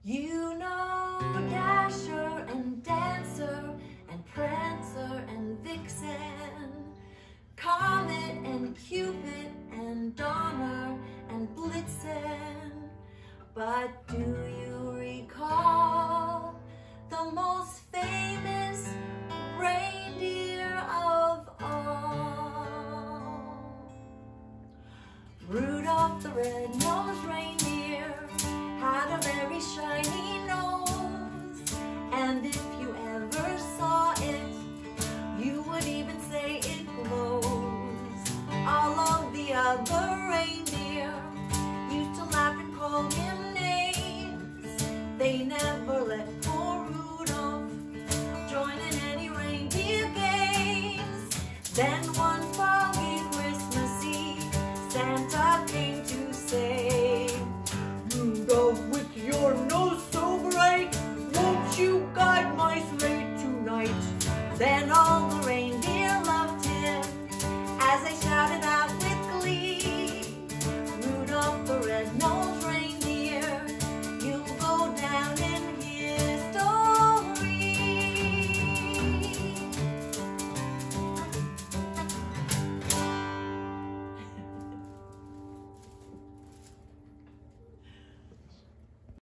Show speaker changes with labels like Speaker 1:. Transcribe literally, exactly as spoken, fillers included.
Speaker 1: You know Dasher and Dancer and Prancer and Vixen, Comet and Cupid and Donner and Blitzen. But do you recall the most famous reindeer of all? Rudolph the red-nosed reindeer had a very shiny nose, and if